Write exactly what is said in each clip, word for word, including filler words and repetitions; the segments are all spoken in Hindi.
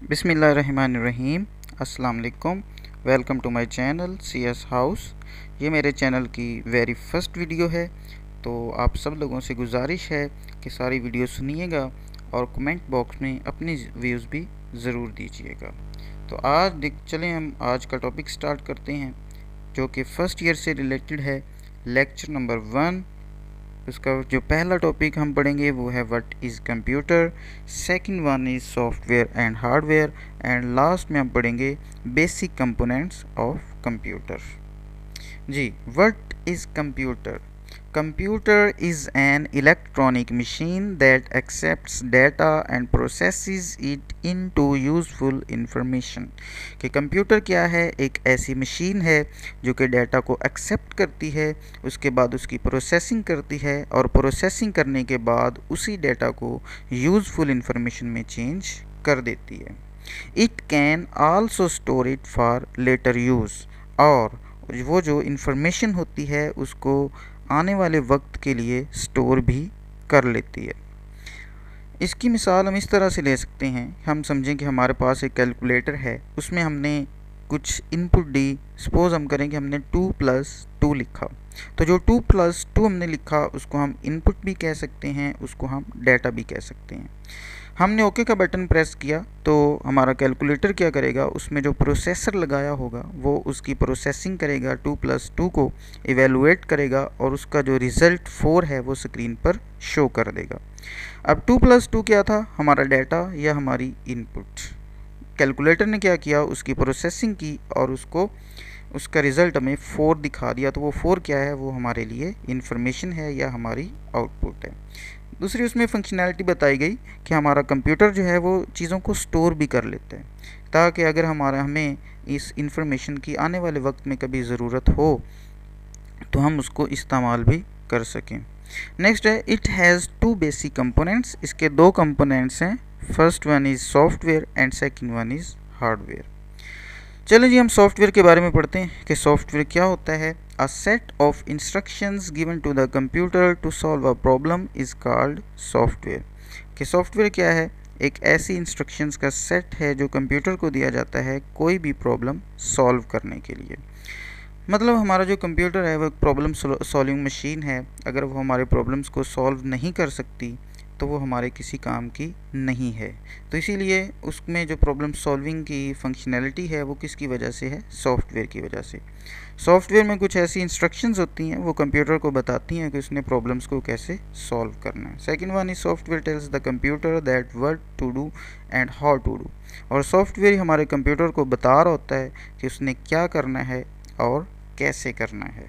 बिस्मिल्लाहिर्रहमानिर्रहीम। अस्सलाम वालेकुम। Welcome to my channel C S house. ये मेरे चैनल की वेरी फर्स्ट वीडियो है, तो आप सब लोगों से गुजारिश है कि सारी वीडियो सुनिएगा और कमेंट बॉक्स में अपनी व्यूज़ भी ज़रूर दीजिएगा। तो आज देख चलें हम आज का टॉपिक स्टार्ट करते हैं, जो कि फ़र्स्ट ईयर से रिलेटेड है, लेक्चर नंबर वन। उसका जो पहला टॉपिक हम पढ़ेंगे वो है what is computer, second one is software and hardware, and last में हम पढ़ेंगे बेसिक कंपोनेंट्स ऑफ कंप्यूटर। जी, what is computer? Computer is an electronic machine that accepts data and processes it into useful information। कि कंप्यूटर क्या है? एक ऐसी मशीन है जो कि डाटा को एक्सेप्ट करती है, उसके बाद उसकी प्रोसेसिंग करती है और प्रोसेसिंग करने के बाद उसी डाटा को यूज़फुल इंफॉर्मेशन में चेंज कर देती है। It can also store it for later use, और वो जो इंफॉर्मेशन होती है उसको आने वाले वक्त के लिए स्टोर भी कर लेती है। इसकी मिसाल हम इस तरह से ले सकते हैं, हम समझें कि हमारे पास एक कैलकुलेटर है, उसमें हमने कुछ इनपुट दी। सपोज़ हम करें कि हमने टू प्लस टू लिखा, तो जो टू प्लस टू हमने लिखा उसको हम इनपुट भी कह सकते हैं, उसको हम डाटा भी कह सकते हैं। हमने ओके का बटन प्रेस किया तो हमारा कैलकुलेटर क्या करेगा, उसमें जो प्रोसेसर लगाया होगा वो उसकी प्रोसेसिंग करेगा, टू प्लस टू को इवेलुएट करेगा और उसका जो रिज़ल्ट फोर है वो स्क्रीन पर शो कर देगा। अब टू प्लस टू क्या था? हमारा डाटा या हमारी इनपुट। कैलकुलेटर ने क्या किया, उसकी प्रोसेसिंग की और उसको उसका रिज़ल्ट हमें फोर दिखा दिया। तो वो फोर क्या है? वो हमारे लिए इंफॉर्मेशन है या हमारी आउटपुट है। दूसरी उसमें फंक्शनैलिटी बताई गई कि हमारा कंप्यूटर जो है वो चीज़ों को स्टोर भी कर लेता है, ताकि अगर हमारा हमें इस इंफॉर्मेशन की आने वाले वक्त में कभी ज़रूरत हो तो हम उसको इस्तेमाल भी कर सकें। नेक्स्ट है it has two basic components. इसके दो कंपोनेंट्स हैं, first one is software and second one is hardware. चलिए जी, हम सॉफ्टवेयर के बारे में पढ़ते हैं कि सॉफ्टवेयर क्या होता है। A set of instructions given to the computer to solve a problem is called software. कि सॉफ्टवेयर क्या है? एक ऐसी इंस्ट्रक्शंस का सेट है जो कंप्यूटर को दिया जाता है कोई भी प्रॉब्लम सॉल्व करने के लिए। मतलब हमारा जो कंप्यूटर है वो एक प्रॉब्लम सॉल्विंग मशीन है। अगर वो हमारे प्रॉब्लम्स को सॉल्व नहीं कर सकती तो वो हमारे किसी काम की नहीं है। तो इसीलिए उसमें जो प्रॉब्लम सॉल्विंग की फंक्शनैलिटी है वो किसकी वजह से है? सॉफ्टवेयर की वजह से। सॉफ्टवेयर में कुछ ऐसी इंस्ट्रक्शंस होती हैं वो कंप्यूटर को बताती हैं कि उसने प्रॉब्लम्स को कैसे सॉल्व करना है। Second one is software tells the computer that what to do and how to do. और सॉफ्टवेयर हमारे कंप्यूटर को बता रहा होता है कि उसने क्या करना है और कैसे करना है।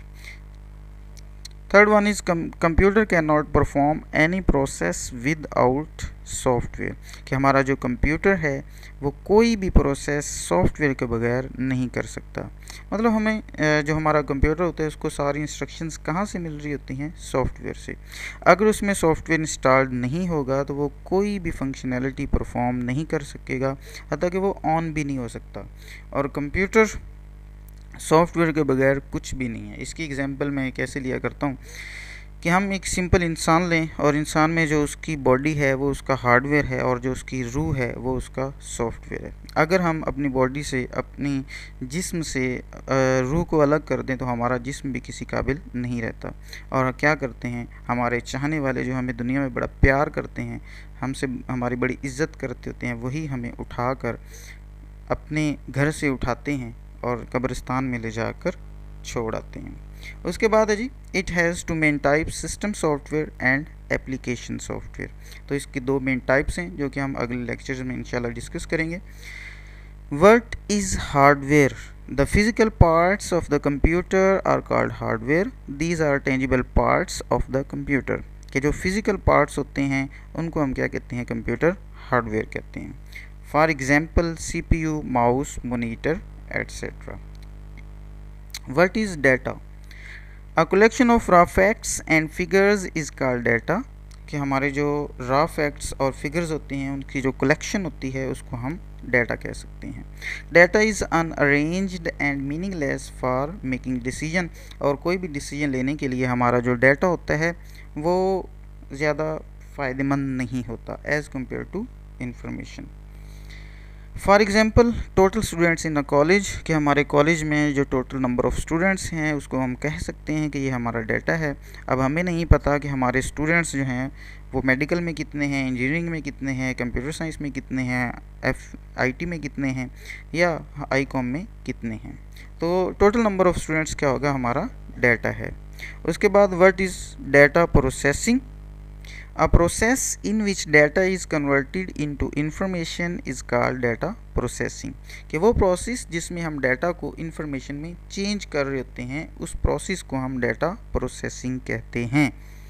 Third one is computer can not perform any process without software. कि हमारा जो कंप्यूटर है वो कोई भी प्रोसेस सॉफ्टवेयर के बगैर नहीं कर सकता। मतलब हमें जो हमारा कंप्यूटर होता है उसको सारी इंस्ट्रक्शंस कहाँ से मिल रही होती हैं? सॉफ्टवेयर से। अगर उसमें सॉफ्टवेयर इंस्टॉल्ड नहीं होगा तो वो कोई भी फंक्शनैलिटी परफॉर्म नहीं कर सकेगा, हत्ता कि वो ऑन भी नहीं हो सकता। और कंप्यूटर सॉफ्टवेयर के बगैर कुछ भी नहीं है। इसकी एग्जांपल मैं कैसे लिया करता हूँ कि हम एक सिंपल इंसान लें और इंसान में जो उसकी बॉडी है वो उसका हार्डवेयर है और जो उसकी रूह है वो उसका सॉफ्टवेयर है। अगर हम अपनी बॉडी से, अपनी जिस्म से रूह को अलग कर दें तो हमारा जिस्म भी किसी काबिल नहीं रहता। और क्या करते हैं हमारे चाहने वाले जो हमें दुनिया में बड़ा प्यार करते हैं, हमसे हमारी बड़ी इज्जत करते होते हैं, वही हमें उठाकर अपने घर से उठाते हैं और कब्रिस्तान में ले जाकर छोड़ आते हैं। उसके बाद है जी it has two main type, system software and application software. तो इसकी दो मेन टाइप्स हैं जो कि हम अगले लेक्चर्स में इंशाल्लाह डिस्कस करेंगे। What is hardware? The physical parts of the computer are called hardware. These are tangible parts of the computer. के जो फिजिकल पार्ट्स होते हैं उनको हम क्या कहते हैं? कंप्यूटर हार्डवेयर कहते हैं। For example C P U, mouse, monitor etcetera. What is data? A collection of raw facts and figures is called data। कि हमारे जो raw facts और figures होती हैं उनकी जो collection होती है उसको हम data कह सकते हैं। Data is unarranged and meaningless for making decision। और कोई भी decision लेने के लिए हमारा जो data होता है वो ज़्यादा फ़ायदेमंद नहीं होता as compared to information। For example total students in a college, कि हमारे कॉलेज में जो टोटल नंबर ऑफ़ स्टूडेंट्स हैं उसको हम कह सकते हैं कि ये हमारा डाटा है। अब हमें नहीं पता कि हमारे स्टूडेंट्स जो हैं वो मेडिकल में कितने हैं, इंजीनियरिंग में कितने हैं, कंप्यूटर साइंस में कितने हैं, एफ आईटी में कितने हैं या आई कॉम में कितने हैं। तो टोटल नंबर ऑफ़ स्टूडेंट्स क्या होगा, हमारा डाटा है। उसके बाद what is data processing? A process in which data is converted into information is called data processing। कि वो प्रोसेस जिसमें हम डाटा को इंफॉर्मेशन में चेंज कर रहे होते हैं उस प्रोसेस को हम डाटा प्रोसेसिंग कहते हैं।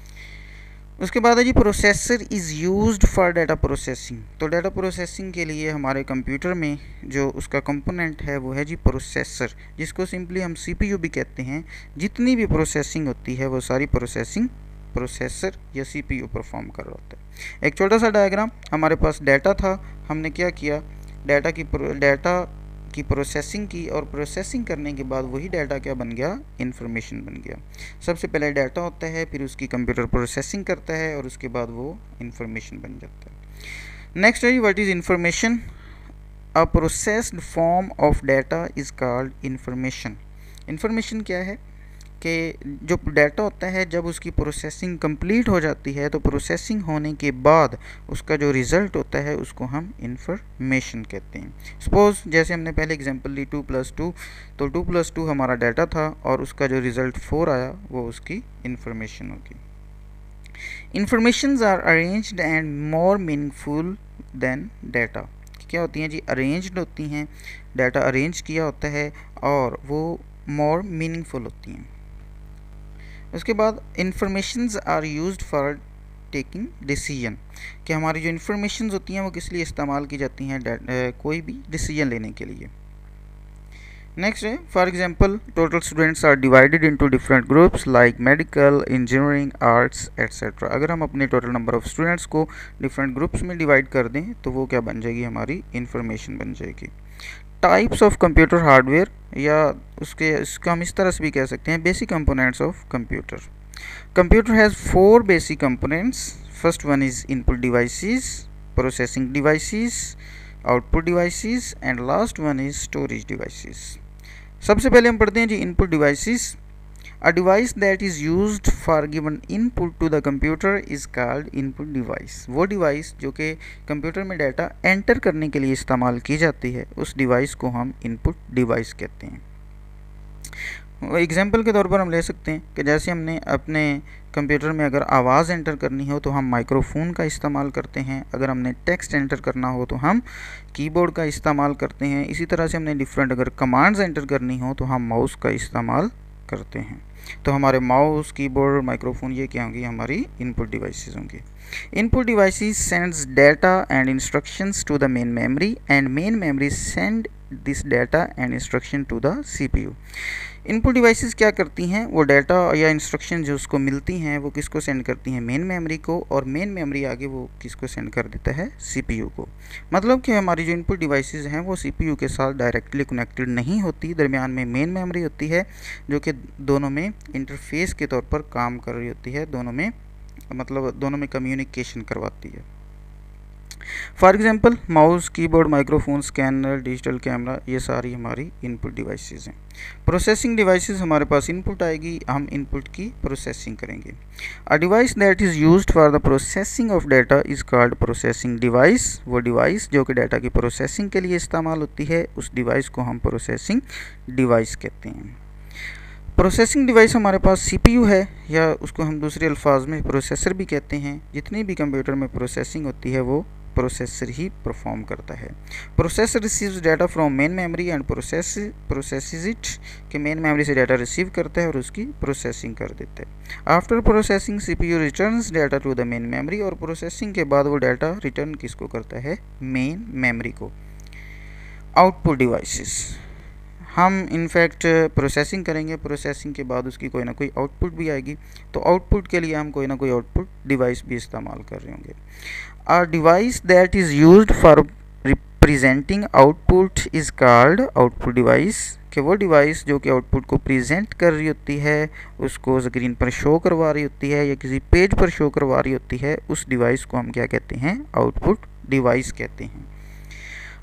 उसके बाद है जी processor is used for data processing. तो डाटा प्रोसेसिंग के लिए हमारे कंप्यूटर में जो उसका कंपोनेंट है वो है जी प्रोसेसर, जिसको सिंपली हम सीपीयू भी कहते हैं। जितनी भी प्रोसेसिंग होती है वो सारी प्रोसेसिंग प्रोसेसर या सीपीयू परफॉर्म कर रहा होता है। एक छोटा सा डायग्राम, हमारे पास डाटा था, हमने क्या किया, डाटा की डाटा की प्रोसेसिंग की और प्रोसेसिंग करने के बाद वही डाटा क्या बन गया, इंफॉर्मेशन बन गया। सबसे पहले डाटा होता है, फिर उसकी कंप्यूटर प्रोसेसिंग करता है और उसके बाद वो इंफॉर्मेशन बन जाता है। नेक्स्ट है what is information? A processed form of data is called information. Information क्या है कि जो डाटा होता है जब उसकी प्रोसेसिंग कंप्लीट हो जाती है तो प्रोसेसिंग होने के बाद उसका जो रिज़ल्ट होता है उसको हम इंफॉर्मेशन कहते हैं। सपोज़ जैसे हमने पहले एग्जांपल ली टू प्लस टू, तो टू प्लस टू हमारा डाटा था और उसका जो रिज़ल्ट फोर आया वो उसकी इंफॉर्मेशन होगी। Informations are arranged and more meaningful than data. क्या होती हैं जी, अरेंज्ड होती हैं, डाटा अरेंज किया होता है और वो मोर मीनिंगफुल होती हैं। उसके बाद informations are used for taking decision, कि हमारी जो इंफॉर्मेशंस होती हैं वो किस लिए इस्तेमाल की जाती हैं, कोई भी डिसीजन लेने के लिए। नेक्स्ट है for example total students are divided into different groups like medical, engineering, arts etcetera. अगर हम अपने टोटल नंबर ऑफ़ स्टूडेंट्स को डिफरेंट ग्रुप्स में डिवाइड कर दें तो वो क्या बन जाएगी, हमारी इंफॉर्मेशन बन जाएगी। टाइप्स ऑफ कंप्यूटर हार्डवेयर, या उसके इसका हम इस तरह से भी कह सकते हैं basic components of computer. Computer has four basic components. First one is input devices, processing devices, output devices and last one is storage devices. सबसे पहले हम पढ़ते हैं जी input devices. A device that is used for given input to the computer is called input device। वो डिवाइस जो कि कंप्यूटर में डाटा एंटर करने के लिए इस्तेमाल की जाती है उस डिवाइस को हम इनपुट डिवाइस कहते हैं। एग्जाम्पल के तौर पर हम ले सकते हैं कि जैसे हमने अपने कंप्यूटर में अगर आवाज़ एंटर करनी हो तो हम माइक्रोफोन का इस्तेमाल करते हैं, अगर हमने टेक्स्ट एंटर करना हो तो हम कीबोर्ड का इस्तेमाल करते हैं। इसी तरह से हमने डिफरेंट अगर कमांड्स एंटर करनी हो तो हम माउस का इस्तेमाल करते हैं। तो हमारे माउस, कीबोर्ड, माइक्रोफोन ये क्या होंगी, हमारी इनपुट डिवाइसेस होंगी। Input devices sends data and instructions to the main memory and main memory send this data and instruction to the CPU. Input devices क्या करती हैं, वो डाटा या इंस्ट्रक्शन जो उसको मिलती हैं वो किसको सेंड करती हैं, मेन मेमोरी को, और मेन मेमोरी आगे वो किसको सेंड कर देता है, सीपीयू को। मतलब कि हमारी जो इनपुट डिवाइसेस हैं वो सीपीयू के साथ डायरेक्टली कनेक्टेड नहीं होती, दरमियान में मेन मेमोरी होती है जो कि दोनों में इंटरफेस के तौर पर काम कर रही होती है, दोनों में मतलब दोनों में कम्युनिकेशन करवाती है। For example mouse, keyboard, microphone, scanner, digital camera, ये सारी हमारी इनपुट डिवाइसेस हैं। प्रोसेसिंग डिवाइसेस हमारे पास इनपुट आएगी, हम इनपुट की प्रोसेसिंग करेंगे। A device that is used for the processing of data is called processing device. वो डिवाइस जो कि डाटा की प्रोसेसिंग के लिए इस्तेमाल होती है उस डिवाइस को हम प्रोसेसिंग डिवाइस कहते हैं। प्रोसेसिंग डिवाइस हमारे पास सीपीयू है, या उसको हम दूसरे अल्फाज में प्रोसेसर भी कहते हैं। जितनी भी कंप्यूटर में प्रोसेसिंग होती है वो प्रोसेसर ही परफॉर्म करता है। Processor receives data from main memory and process processes it, कि मेन मेमोरी से डाटा रिसीव करता है और उसकी प्रोसेसिंग कर देता है। After processing CPU returns data to the main memory, और प्रोसेसिंग के बाद वो डाटा रिटर्न किसको करता है, मेन मेमोरी को। आउटपुट डिवाइसेस, हम इनफैक्ट प्रोसेसिंग करेंगे, प्रोसेसिंग के बाद उसकी कोई ना कोई आउटपुट भी आएगी, तो आउटपुट के लिए हम कोई ना कोई आउटपुट डिवाइस भी इस्तेमाल कर रहे होंगे। A device that is used for representing output is called output device, कि वो डिवाइस जो कि आउटपुट को प्रेजेंट कर रही होती है, उसको स्क्रीन पर शो करवा रही होती है या किसी पेज पर शो करवा रही होती है, उस डिवाइस को हम क्या कहते हैं, आउटपुट डिवाइस कहते हैं।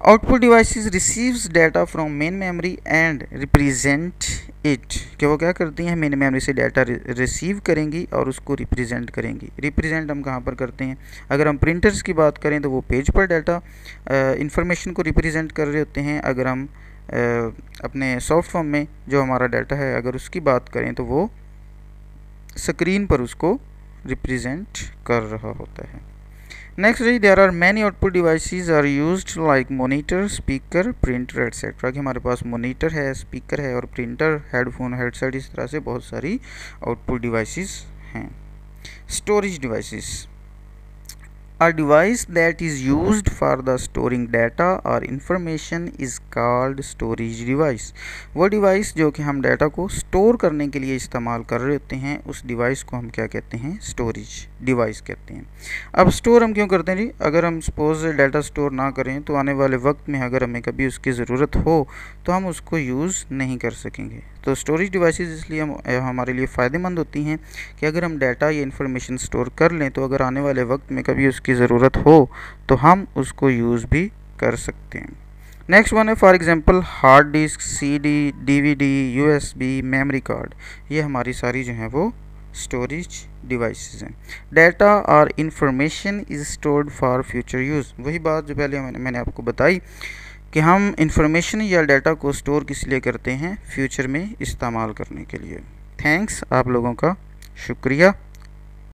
Output devices receives data from main memory and represent it, कि वो क्या करती हैं, मेन मेमोरी से डाटा रिसीव करेंगी और उसको रिप्रेजेंट करेंगी। रिप्रेजेंट हम कहाँ पर करते हैं, अगर हम प्रिंटर्स की बात करें तो वो पेज पर डाटा इंफॉर्मेशन को रिप्रेजेंट कर रहे होते हैं। अगर हम आ, अपने सॉफ्ट फॉर्म में जो हमारा डाटा है अगर उसकी बात करें तो वो स्क्रीन पर उसको रिप्रेजेंट कर रहा होता है। नेक्स्ट है there are many output devices are used like monitor, speaker, printer etcetera, कि हमारे पास मॉनिटर है, स्पीकर है और प्रिंटर, हेडफोन, हेडसेट, इस तरह से बहुत सारी आउटपुट डिवाइसेस हैं। Storage devices A device that is used for the storing data or information is called storage device। वो डिवाइस जो कि हम डाटा को स्टोर करने के लिए इस्तेमाल कर रहे होते हैं उस डिवाइस को हम क्या कहते हैं, स्टोरेज डिवाइस कहते हैं। अब स्टोर हम क्यों करते हैं जी, अगर हम सपोज डाटा स्टोर ना करें तो आने वाले वक्त में अगर हमें कभी उसकी ज़रूरत हो तो हम उसको यूज़ नहीं कर सकेंगे। तो स्टोरेज डिवाइसेस इसलिए हम हमारे लिए फ़ायदेमंद होती हैं कि अगर हम डाटा या इन्फॉर्मेशन स्टोर कर लें तो अगर आने वाले वक्त में कभी उसकी ज़रूरत हो तो हम उसको यूज़ भी कर सकते हैं। नेक्स्ट वन है for example hard disk, CD, DVD, USB, memory card, ये हमारी सारी जो हैं वो स्टोरेज डिवाइसेस हैं। डाटा और information is stored for future use, वही बात जो पहले मैंने मैंने आपको बताई कि हम इंफॉर्मेशन या डाटा को स्टोर किस लिए करते हैं, फ्यूचर में इस्तेमाल करने के लिए। थैंक्स, आप लोगों का शुक्रिया।